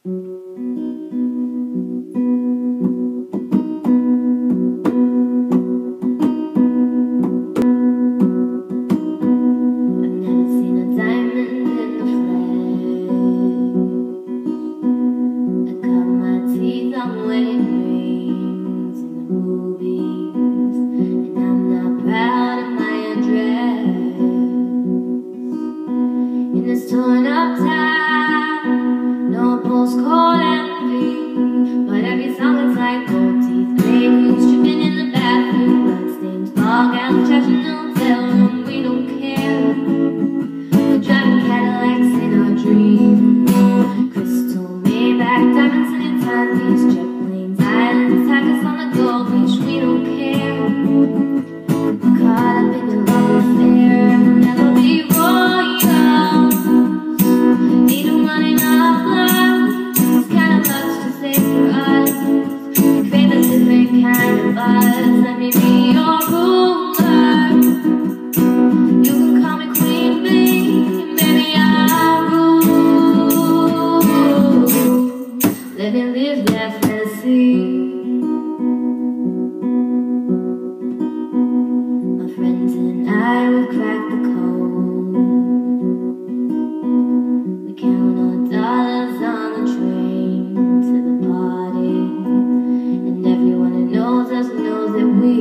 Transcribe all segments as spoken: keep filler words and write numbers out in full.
Torn up town, no postcode envy, but every song is like gold teeth, grey goose dripping in the bathroom, bloodstains, fog and trash in the hotel room. We don't care. We're driving Cadillacs in our dreams, crystal Maybach, diamonds in your timepiece, jet planes, islands, tack us on the gold beach. We don't care. We're caught up in your love affair, we'll never be royal. Let me be your ruler. You can call me Queen Bee, and baby I'll rule. Let me live that fantasy. My friends and I will crack the code. We count our dollars on the train to the party, and everyone who knows us knows that we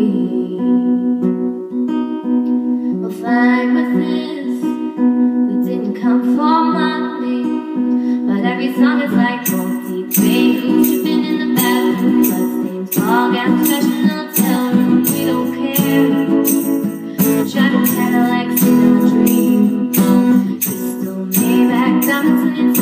will fine with this. We didn't come for money, but every song is like gold teeth, grey goose dripping in the bathroom, bloodstains, fog and trash in the hotel room. We don't care. We're driving Cadillacs in our dreams, crystal Maybach, diamonds in your